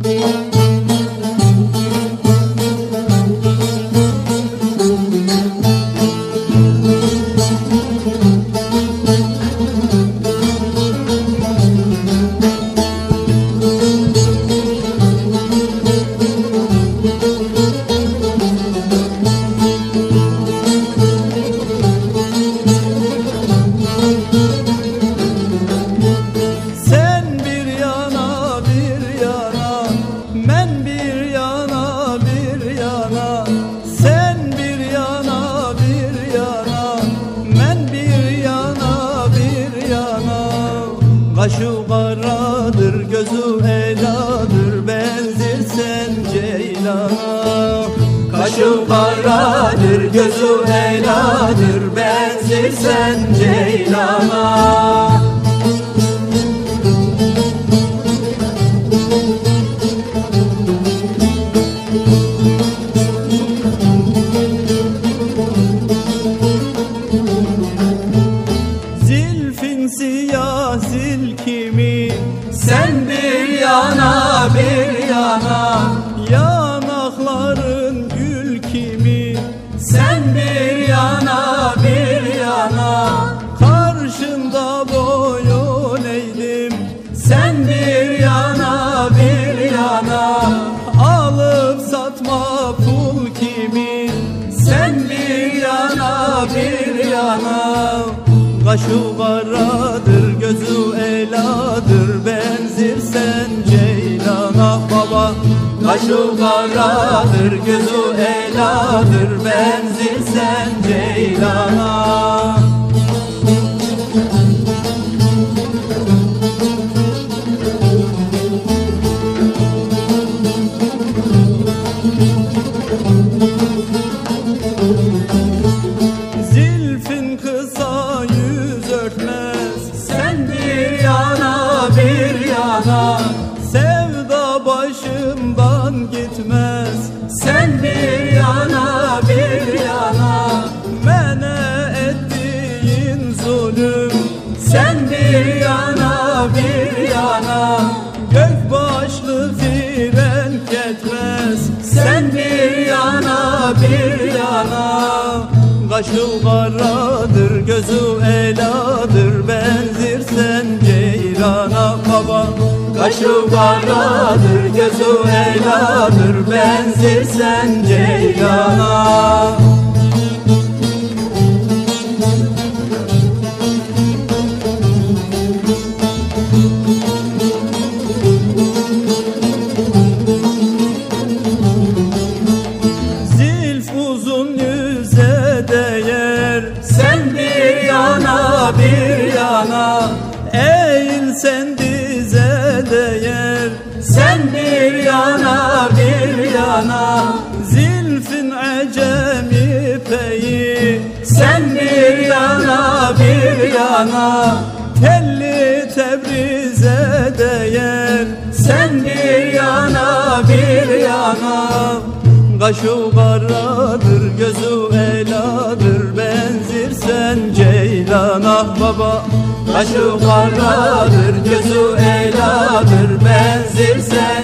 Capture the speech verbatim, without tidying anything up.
Kaşı karadır, gözü eladır, benzirsen ceylana. Kaşı karadır, gözü eladır, benzirsen ceylana. Zilfin siyah zilkimi, sen bir yana bir yana. Yanakların gül kimi, sen bir yana bir yana. Karşında boyun eğdim, sen bir yana bir yana. Alıp satma pul kimi, sen bir yana bir yana. Kaşı karadır, gözü eladır, benzirsen ceylana baba. Kaşı karadır, gözü eladır, benzirsen ceylana. Zilfin kısa yüz örtmez, sen bir yana bir yana. Sevda başımdan gitmez, sen bir yana bir yana. Mene ettiğin zulüm, sen bir yana bir yana. Gök başlı frenk etmez, sen bir yana bir yana. Kaşı karadır, gözü eladır, benzirsen ceylana baba. Kaşı karadır, gözü eladır, benzirsen ceylana. Zilf uzun yüze değer, sen bir yana bir yana. Eğilsen dize değer, sen bir yana bir yana. Zilfin acemi peyi, sen bir yana bir yana. Telli Tebriz'e değer, sen bir yana bir yana. Kaşı karadır, gözü eladır, benzirsen ceylana baba. Kaşı karadır, gözü eladır, benzirsen